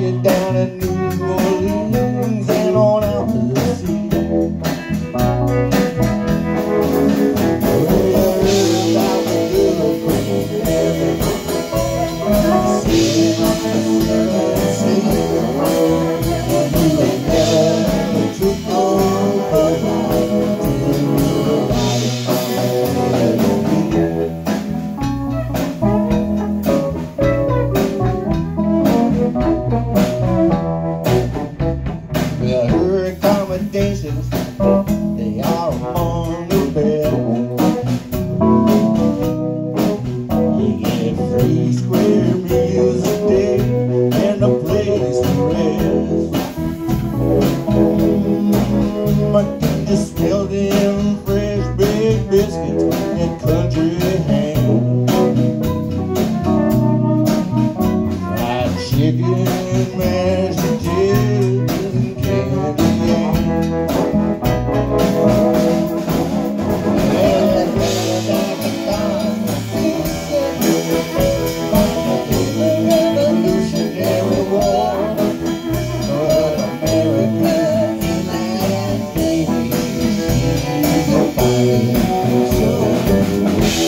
you down in New Orleans and on out to the sea. Her accommodations, they are among the best. You get free square meals a day and a place to rest. I can just smell them fresh baked biscuits and country ham. Fried chicken, mashed potatoes, and candied. Revolutionary war, but America in that baby, she's a fighting soldier.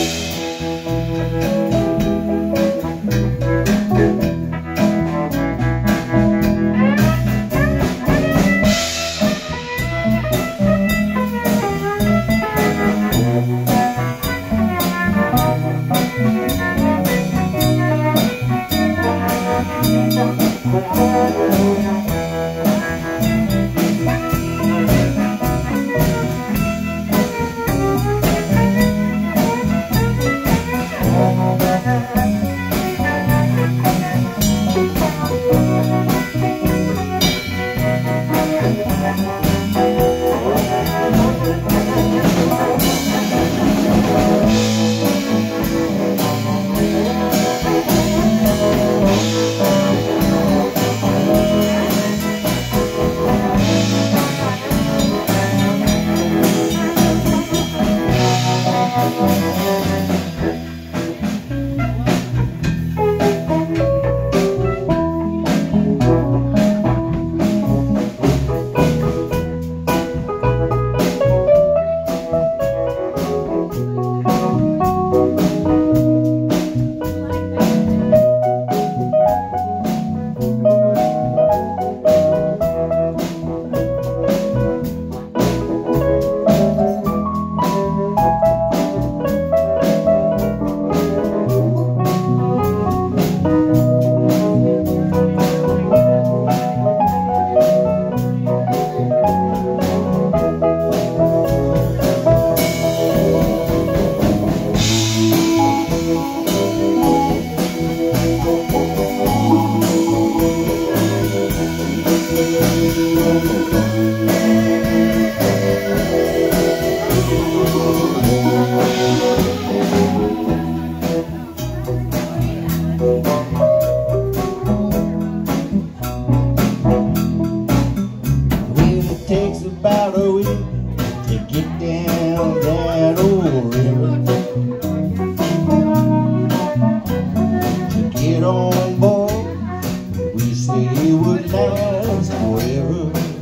About a week to get down that old river. To get on board, we say it would last forever.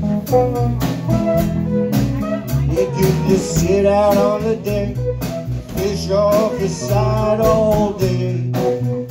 You could just sit out on the deck, fish off the side all day.